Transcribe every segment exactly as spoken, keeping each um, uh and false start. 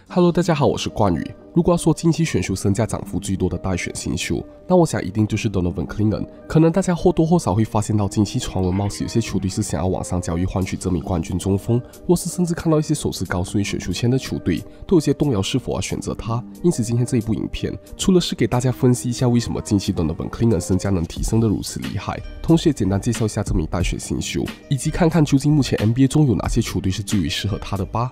Hello， 大家好，我是冠宇。如果要说近期选秀身价涨幅最多的待选新秀，那我想一定就是 Donovan Clingan。可能大家或多或少会发现到，近期传闻貌似有些球队是想要往上交易换取这名冠军中锋，或是甚至看到一些首次高顺位选秀签的球队都有些动摇是否要选择他。因此，今天这一部影片除了是给大家分析一下为什么近期 Donovan Clingan 身价能提升得如此厉害，同时也简单介绍一下这名待选新秀，以及看看究竟目前 N B A 中有哪些球队是最为适合他的吧。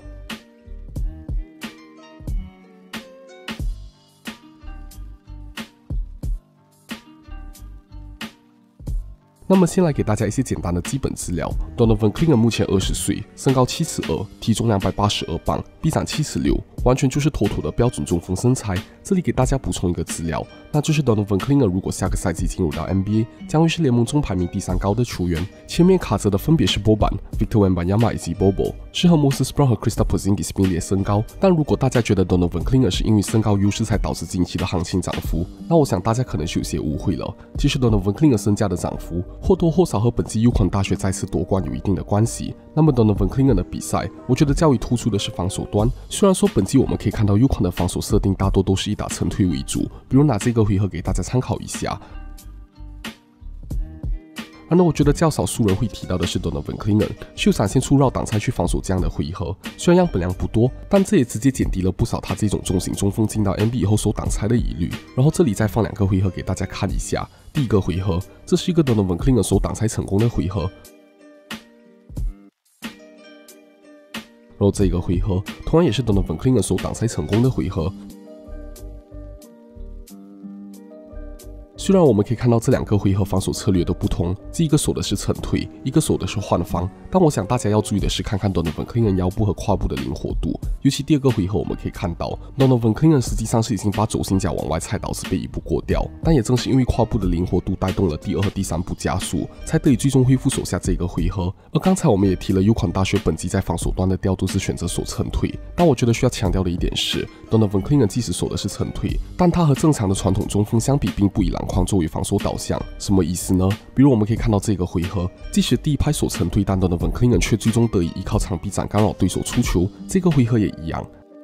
那么先来给大家一些简单的基本资料。Donovan Clingan 目前二十岁，身高七尺二，体重两百八十二磅，臂展七尺六，完全就是妥妥的标准中锋身材。这里给大家补充一个资料，那就是 Donovan Clingan 如果下个赛季进入到 N B A， 将会是联盟中排名第三高的球员，前面卡着的分别是 Boban、Victor Wembanyama 以及 Bobo， 是和 Moses Brown 和 Kristaps Porzingis 并列身高。但如果大家觉得 Donovan Clingan 是因为身高优势才导致近期的行情涨幅，那我想大家可能是有些误会了。其实 Donovan Clingan 身价的涨幅或多或少和本季 UConn 大学再次夺冠有一定的关系。那么 Donovan Clingan 的比赛，我觉得较为突出的是防守端。虽然说本季我们可以看到 UConn 的防守设定大多都是以打沉退为主，比如拿这个回合给大家参考一下。啊，那我觉得较少数人会提到的是 Donovan Clingan 是有展现出绕挡拆去防守这样的回合，虽然样本量不多，但这也直接减低了不少他这种重型中锋进到 N B A 以后守挡拆的疑虑。然后这里再放两个回合给大家看一下。第一个回合，这是一个 Donovan Clingan 守挡拆成功的回合。然后这个回合同样也是 Donovan Clingan 守挡拆成功的回合。虽然我们可以看到这两个回合防守策略都不同，这一个守的是沉退，一个守的是换防，但我想大家要注意的是看看 Donovan Clingan 腰部和胯部的灵活度。尤其第二个回合我们可以看到 Donovan Clingan 实际上是已经把肘心脚往外踩，导致被一步过掉，但也正是因为胯部的灵活度带动了第二和第三步加速，才得以最终恢复手下这个回合。而刚才我们也提了 UConn 大学本季在防守端的调度是选择守沉退，但我觉得需要强调的一点是 Donovan Clingan 即使守的是沉退，但他和正常的传统中锋相比并不以篮筐作为防守导向。什么意思呢？比如我们可以看到这个回合，即使第一拍守沉退，但 Donovan Clingan 却最终得以依靠长臂展干扰对手出球，这个回合也一样。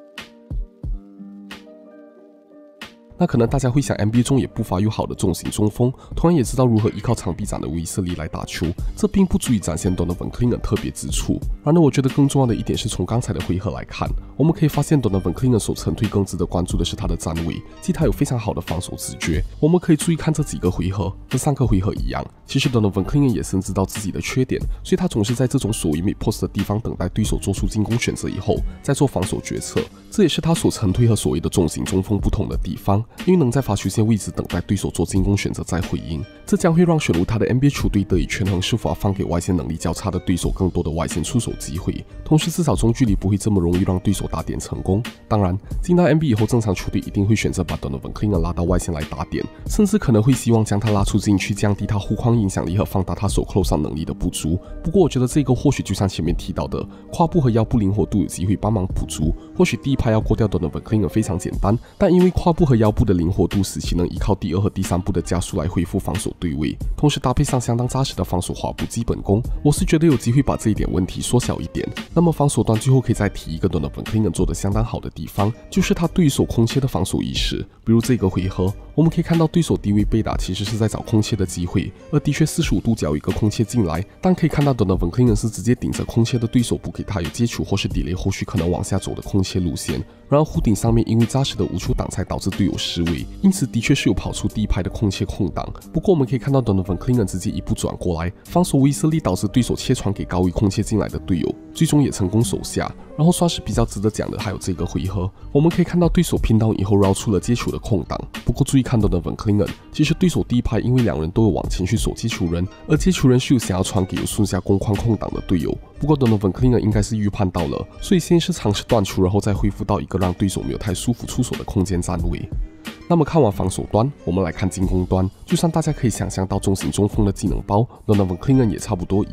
那可能大家会想 ，N B A 中也不乏有好的重型中锋，同样也知道如何依靠长臂展的威慑力来打球，这并不足以展现 Donovan Clingan 特别之处。然而，我觉得更重要的一点是从刚才的回合来看，我们可以发现 Donovan Clingan 守沉退更值得关注的是他的站位，即他有非常好的防守直觉。我们可以注意看这几个回合，和上个回合一样，其实 Donovan Clingan 也深知到自己的缺点，所以他总是在这种所谓 mid post 的地方等待对手做出进攻选择以后，再做防守决策。这也是他所沉退和所谓的重型中锋不同的地方。因为能在罚球线位置等待对手做进攻选择再回应，这将会让选入他的 N B A 球队得以权衡是否要放给外线能力较差的对手更多的外线出手机会，同时至少中距离不会这么容易让对手打点成功。当然，进到 N B A 以后，正常球队一定会选择把 Donovan Clingan 拉到外线来打点，甚至可能会希望将他拉出禁区，降低他护框影响力和放大他手 close 上能力的不足。不过，我觉得这个或许就像前面提到的，胯部和腰部灵活度有机会帮忙补足。或许第一拍要过掉 Donovan Clingan 非常简单，但因为胯部和腰部的灵活度使其能依靠第二和第三步的加速来恢复防守对位，同时搭配上相当扎实的防守滑步基本功，我是觉得有机会把这一点问题缩小一点。那么防守端最后可以再提一个 Donovan Clingan 做得相当好的地方，就是他对手空切的防守意识。比如这个回合，我们可以看到对手低位被打其实是在找空切的机会，而的确四十五度角有一个空切进来，但可以看到 Donovan Clingan 是直接顶着空切的对手不给他有接触或是 delay 后续可能往下走的空切路线。然而弧顶上面因为扎实的无触挡才导致队友失位，因此的确是有跑出第一拍的空切空档。不过我们可以看到 Donovan Clingan 直接一步转过来，防守威慑力导致对手切传给高位空切进来的队友，最终也成功守下。然后算是比较值得讲的还有这个回合，我们可以看到对手拼到以后绕出了接球的空档。不过注意看 Donovan Clingan， 其实对手第一拍因为两人都有往前去守接球人，而接球人是有想要传给有顺下攻框空档的队友。不过 Donovan Clingan 应该是预判到了，所以先是尝试断出，然后再恢复到一个让对手没有太舒服出手的空间站位。那么看完防守端，我们来看进攻端。就算大家可以想象到中型中锋的技能包， Donovan Clingan 也差不多一样。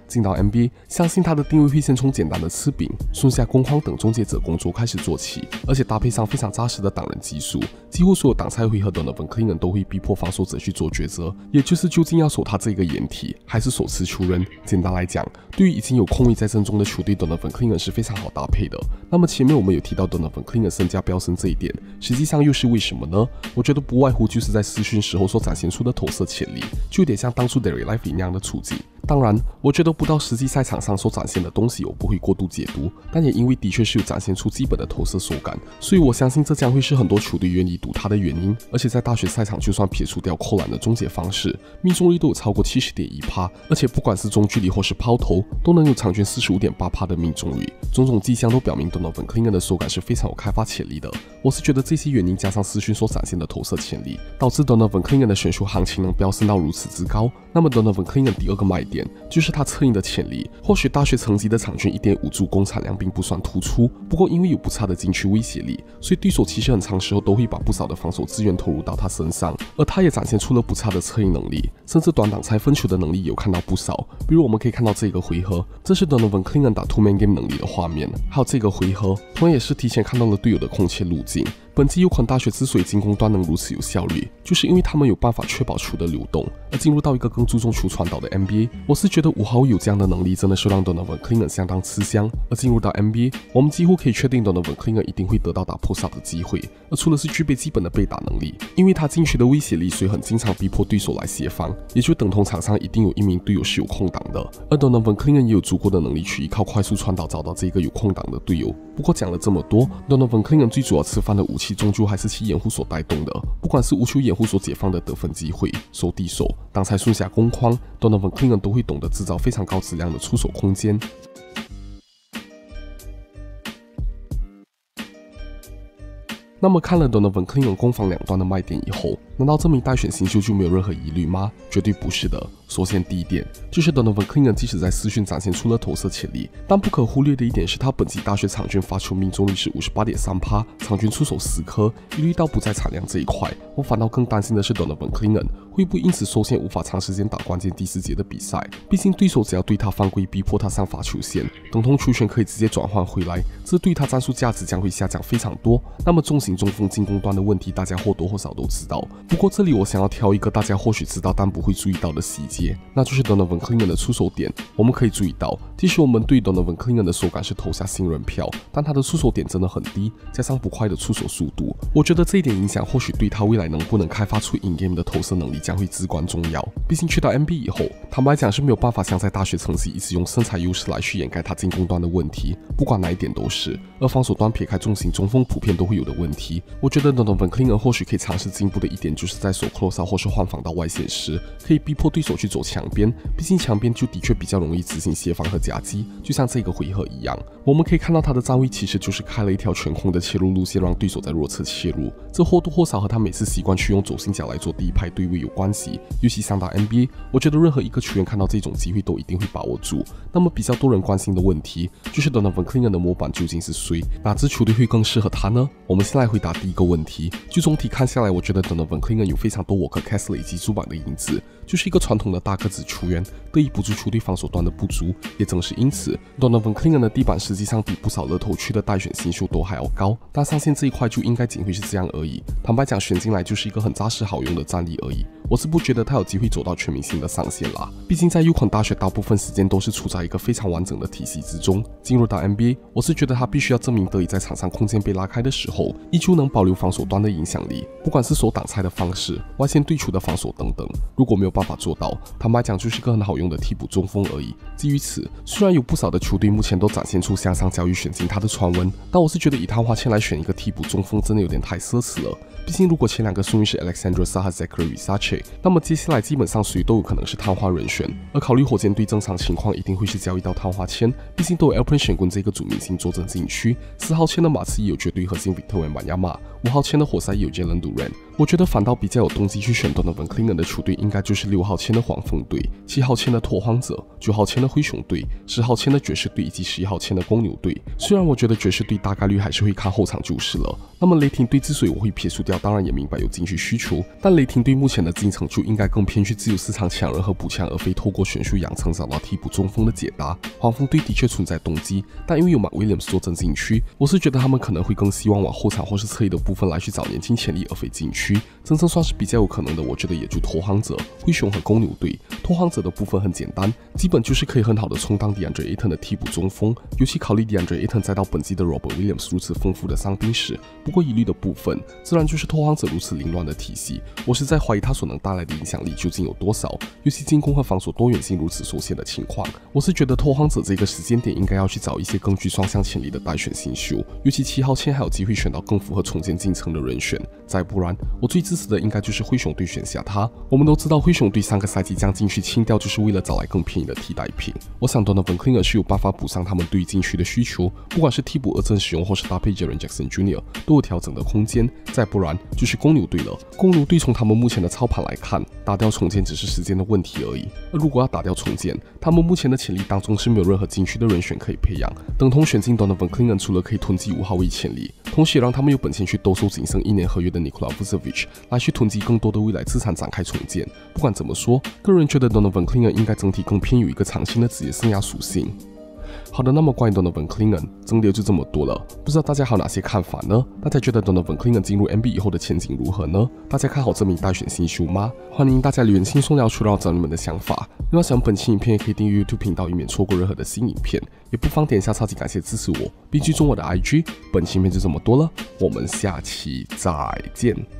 进到 N B A， 相信他的定位会先从简单的吃饼、顺下攻框等终结者工作开始做起，而且搭配上非常扎实的挡人技术，几乎所有挡拆回合 Donovan Clingan 都会逼迫防守者去做抉择，也就是究竟要守他这个掩体，还是手持球人。简单来讲，对于已经有空位在阵中的球队 ，Donovan Clingan 是非常好搭配的。那么前面我们有提到 Donovan Clingan 身价飙升这一点，实际上又是为什么呢？我觉得不外乎就是在试训时候所展现出的投射潜力，就有点像当初 Dereck Lively 那样的处境。当然，我觉得不到实际赛场上所展现的东西我不会过度解读，但也因为的确是有展现出基本的投射手感，所以我相信这将会是很多球队愿意赌他的原因。而且在大学赛场，就算撇除掉扣篮的终结方式，命中率都有超过 百分之七十点一， 而且不管是中距离或是抛投，都能有场均 百分之四十五点八 的命中率。种种迹象都表明 Donovan Clingan 的手感是非常有开发潜力的。我是觉得这些原因加上私讯所展现的投射潜力，导致 Donovan Clingan 的选秀行情能飙升到如此之高。那么 Donovan Clingan 第二个卖点就是他策应的潜力。或许大学层级的场均 一点五助攻产量并不算突出，不过因为有不差的禁区威胁力，所以对手其实很长时候都会把不少的防守资源投入到他身上，而他也展现出了不差的策应能力，甚至短挡拆分球的能力也有看到不少。比如我们可以看到这个回合，这是 Donovan Clingan 打 two man game 能力的画面，还有这个回合同样也是提前看到了队友的空切路径。本季有款大学之所以进攻端能如此有效率，就是因为他们有办法确保球的流动。而进入到一个更注重球传导的 N B A， 我是觉得五号有这样的能力，真的是让 Donovan Clingan 相当吃香。而进入到 N B A， 我们几乎可以确定 Donovan Clingan 一定会得到打 post up 的机会。而除了是具备基本的被打能力，因为他禁区的威胁力，所以很经常逼迫对手来协防，也就等同场上一定有一名队友是有空档的。而 Donovan Clingan 也有足够的能力去依靠快速传导找到这个有空档的队友。不过讲了这么多 ，Donovan Clingan 最主要吃饭的武器终究还是其掩护所带动的，不管是无球掩护所解放的得分机会、手递手、挡拆顺下攻框 ，Donovan Clingan 都会懂得制造非常高质量的出手空间。那么看了 Donovan Clingan 攻防两端的卖点以后，难道这名待选新秀就没有任何疑虑吗？绝对不是的。首先第一点就是 Donovan Clingan 即使在私讯展现出了投射潜力，但不可忽略的一点是他本季大学场均发球命中率是 百分之五十八点三， 场均出手十颗，一律到不在产量这一块。我反倒更担心的是 Donovan Clingan 会不会因此受限无法长时间打关键第四节的比赛，毕竟对手只要对他犯规逼迫他上罚球线，等同球权可以直接转换回来，这对他战术价值将会下降非常多。那么重型中锋进攻端的问题大家或多或少都知道，不过这里我想要挑一个大家或许知道但不会注意到的细节，那就是 Donovan Clingan 的出手点。我们可以注意到，即使我们对 Donovan Clingan 的手感是投下信任票，但他的出手点真的很低，加上不快的出手速度，我觉得这一点影响或许对他未来能不能开发出 in game 的投射能力将会至关重要。毕竟去到 N B A 以后，坦白讲是没有办法像在大学层级一直用身材优势来去掩盖他进攻端的问题，不管哪一点都是。而防守端撇开重型中锋普遍都会有的问题，我觉得 Donovan Clingan 或许可以尝试进步的一点，就是在手 close out 或是换防到外线时，可以逼迫对手去走墙边，毕竟墙边就的确比较容易执行协防和夹击，就像这个回合一样，我们可以看到他的站位其实就是开了一条全空的切入路线，让对手在弱侧切入，这或多或少和他每次习惯去用走心脚来做第一排对位有关系。尤其上到 N B A， 我觉得任何一个球员看到这种机会都一定会把握住。那么比较多人关心的问题就是 Donovan Clingan 的模板究竟是谁，哪支球队会更适合他呢？我们先来回答第一个问题。就总体看下来，我觉得 Donovan Clingan 有非常多Walker Kessler 以及主板的影子，就是一个传统的大个子球员，得以补足球队防守端的不足。也正是因此 ，Donovan Clingan 的地板实际上比不少乐透区的待选新秀都还要高，但上限这一块就应该仅会是这样而已。坦白讲，选进来就是一个很扎实好用的战力而已。我是不觉得他有机会走到全明星的上限啦，毕竟在 UConn 大学大部分时间都是处在一个非常完整的体系之中。进入到 N B A， 我是觉得他必须要证明得以在场上空间被拉开的时候，依旧能保留防守端的影响力，不管是手挡拆的方式、外线对球的防守等等。如果没有办法做到，坦白讲就是一个很好用的替补中锋而已。基于此，虽然有不少的球队目前都展现出向上交易选进他的传闻，但我是觉得以他花钱来选一个替补中锋真的有点太奢侈了。毕竟如果前两个顺位是 Alexandre Sarr 和 Zaccharie Risache， 那么接下来基本上谁都有可能是探花人选。而考虑火箭队正常情况一定会是交易到探花签，毕竟都有 Alperen Sengun 这个主明星坐镇禁区，四号签的马刺也有绝对核心 Victor Wembanyama， 五号签的活塞也有 Jalen Duren。我觉得反倒比较有动机去选 Donovan Clingan 的球队应该就是就是六号签的黄蜂队、七号签的拓荒者、九号签的灰熊队、十号签的爵士队以及十一号签的公牛队。虽然我觉得爵士队大概率还是会看后场就是了。那么雷霆队之所以我会撇除掉，当然也明白有禁区需求，但雷霆队目前的进程就应该更偏去自由市场抢人和补强，而非透过选秀养成找到替补中锋的解答。黄蜂队的确存在动机，但因为有 Mark Williams 坐镇禁区，我是觉得他们可能会更希望往后场或是侧翼的部分来去找年轻潜力，而非禁区。真正算是比较有可能的，我觉得也就拓荒者、灰熊和公牛队。拓荒者的部分很简单，基本就是可以很好的充当 DeAndre Ayton 的替补中锋，尤其考虑 DeAndre Ayton 再到本季的 Robert Williams 如此丰富的伤兵史。不过疑虑的部分，自然就是拓荒者如此凌乱的体系，我实在怀疑他所能带来的影响力究竟有多少，尤其进攻和防守多元性如此受限的情况。我是觉得拓荒者这个时间点应该要去找一些更具双向潜力的待选新秀，尤其七号签还有机会选到更符合重建进程的人选。再不然，我最支持的应该就是灰熊队选下他。我们都知道灰熊队上个赛季将禁区清掉，就是为了找来更便宜的替代品。我想 Donovan Cleaner 是有办法补上他们对于禁区的需求，不管是替补二阵使用或是搭配 Jaren Jackson Junior 都有调整的空间。再不然就是公牛队了。公牛队从他们目前的操盘来看，打掉重建只是时间的问题而已。而如果要打掉重建，他们目前的潜力当中是没有任何禁区的人选可以培养，等同选进 Donovan Cleaner 除了可以囤积五号位潜力，同时也让他们有本钱去兜售仅剩一年合约的 Nikola Vucevic 来去囤积更多的未来资产展开重建。不管怎么说，个人觉得 Donovan Cleaner 应该整体更偏有一个长期的职业生涯属性。好的，那么关于 Donovan Cleaner 整理就这么多了，不知道大家还有哪些看法呢？大家觉得 Donovan Cleaner 进入 N B A 以后的前景如何呢？大家看好这名待选新秀吗？欢迎大家留言轻松聊出，让我知道你们的想法。如果喜欢本期影片，也可以订阅 YouTube 频道，以免错过任何的新影片。也不妨点一下超级感谢支持我，并追踪我的 I G。本期影片就这么多了，我们下期再见。